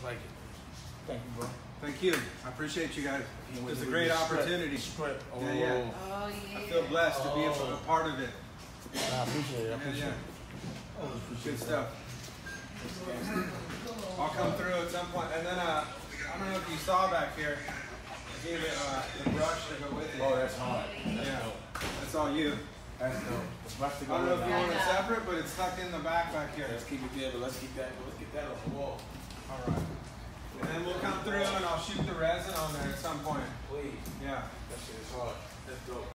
like it. Thank you, bro. Thank you. I appreciate you guys. It's a We great just opportunity. Spread. Oh, Yeah, yeah. Oh, yeah. I feel blessed to be a part of it. I appreciate it. I Yeah, appreciate yeah. it. Always appreciate Good it. stuff. I'll come through at some point. And then, I don't know if you saw back here, I gave it the brush to go with it. Oh, that's hard. Yeah. That's all you. That's dope. The brush to I go don't know with if you it. want it separate, but it's tucked in the back here. Let's keep it there, but let's get that on the wall. All right. And then we'll come through and I'll shoot the resin on there at some point. Please. Yeah. That shit is hard. Let's go.